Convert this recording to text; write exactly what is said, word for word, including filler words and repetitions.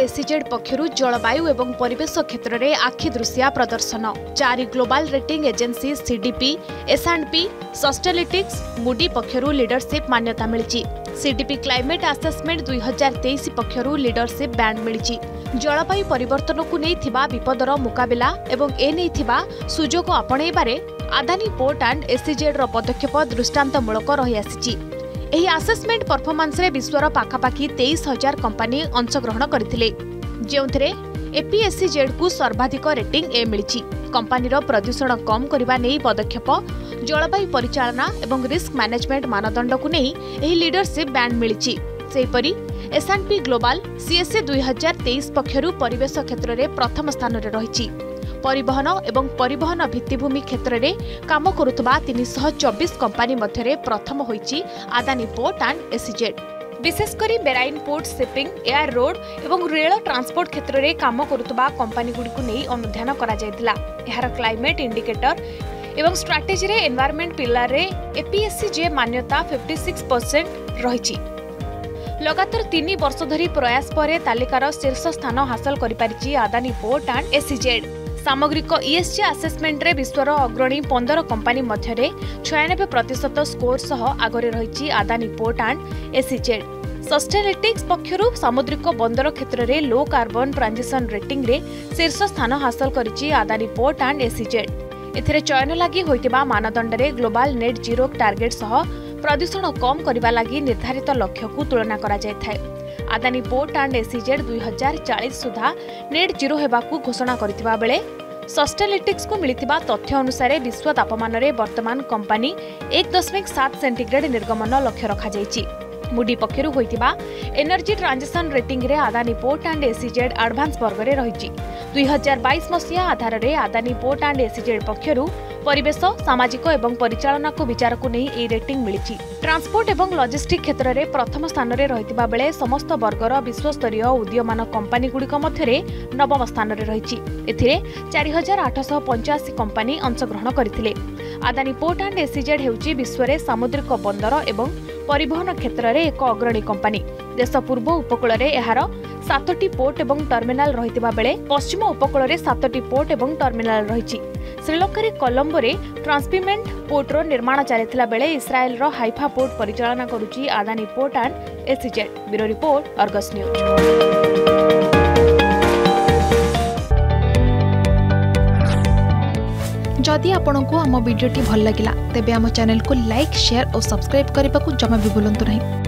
ACZ पक्षरु जलवायु एवं परिवेश क्षेत्र में आखिदृशिया प्रदर्शन। चारि global rating agency CDP, S and P, Sustainalytics, Moody पक्षरु लीडरशिप मान्यता मिली। सीडीपी क्लाइमेट असेसमेंट दुई हजार तेईस पक्षरु लीडरशिप बैंड मिली। जलवायु परिवर्तन को नहीं विपदर मुकाबिला एवं एने सुजोग आपणैबारे अदानी पोर्ट एंड एसीजेड पदक्षेप दृष्टांतमूलक रही आसी। एही असेसमेंट परफॉर्मेंस रे विश्वर पाखापाखि तेईस हजार कंपनी अंशग्रहण करथिले, जेउथिरे एपीएससीजेड को सर्वाधिक रेटिंग ए मिली। कंपनी प्रदूषण कम करने नहीं पदक्षेप, जलवायु परिचालना एवं रिस्क मैनेजमेंट मानदंड को नहीं एही लीडरशिप बैंड मिली। सेहीपरि S and P global CSA दुई हजार तेईस पक्षरु परिवेश क्षेत्र में प्रथम स्थान में रही। परिवहन एवं परिवहन भित्तिभूमि क्षेत्र में काम करुवा तीन सौ चौबीस कंपनी मध्य प्रथम होईची अदानी पोर्ट एंड एसीजेड। विशेषकर बेराइन पोर्ट, शिपिंग, एयर रोड एवं रेल ट्रांसपोर्ट क्षेत्र में काम करुवा कंपनी गुड़िक नहीं अनुधान करा जायतिला। एहार क्लाइमेट इंडिकेटर एवं स्ट्राटेजी रे एनवायरनमेंट पिलर रे एपीएससीजे मान्यता छप्पन परसेंट रही। लगातार तीन वर्ष धरी प्रयास पर तालिकार शीर्ष स्थान हासिल करिपारिछि अदानी पोर्ट एंड एसीजेड। सामग्रिक ईएसजी असेसमेंट रे विश्वर अग्रणी पंद्रह कंपनी मध्य छियानबे प्रतिशत स्कोर सह आगरे रही Adani port and SEZ. Sustainalytics पक्षरु सामुद्रिक बंदर क्षेत्र में लो कार्बन ट्रांजिशन रेटिंग रे शीर्ष स्थान हासिल करिछि अदानी पोर्ट एंड एसीजेड। एथिरे चयन लागि होइतिबा मानदंड रे ग्लोबल नेट जीरो टार्गेट सह प्रदूषण कम करबा लागि निर्धारित लक्ष्य को तुलना करा जाय थाए। अदानी पोर्ट एंड एसीजेड दुई हजार चालीस सुधा नेट जीरो हेबाकू घोषणा करथिबा बेले सस्टेनालिटिक्स को मिलिथिबा तथ्य अनुसार विश्व तापमान रे वर्तमान कंपनी एक दशमिक सात सेंटीग्रेड निर्गमन लक्ष्य रखा जायछि। मूडी पक्षरु होइतिबा एनर्जी ट्रांजिशन रेटिंग रे Adani port and SEZ advance वर्ग रे रहिछि। दुई हजार बाईस मसीहा आधार रे अदानी पोर्ट एंड एसीजेड पक्षरु परिवेश, सामाजिक एवं परिचालना को विचार को नहीं ए रेटिंग मिली। ट्रांसपोर्ट एवं लॉजिस्टिक क्षेत्र में प्रथम स्थान में रहितिबा बेले समस्त वर्गर विश्वस्तरीय उदीयमान कंपनी गुड़िक मध्य नवम स्थान में रही। एथिरे चार हजार आठश पंचाशी कंपनी अंशग्रहण करथिले। अदानी पोर्ट एंड एसीजेड हेउची विश्व में सामुद्रिक बंदर एवं परिवहन क्षेत्र में एक अग्रणी कंपनी। देश पूर्व उपकूल में यार सातटी पोर्ट एवं टर्मिनाल रहितिबा बेले पश्चिम उपकूल में सातटी पोर्ट एवं टर्मिनाल रही। श्रीलंका रे कोलंबो रे ट्रांसपिमेंट पोर्ट रो निर्माण चलिथिला बेले इस्राएल रो हाइफा पोर्ट परिचालना करुची Adani port and SEZ. Bureau report, Argus news. जदि आपंक आम भिडी भल लगा तेब आम चैनल को लाइक, शेयर और सब्सक्राइब करने को जमा भी भूलु नहीं।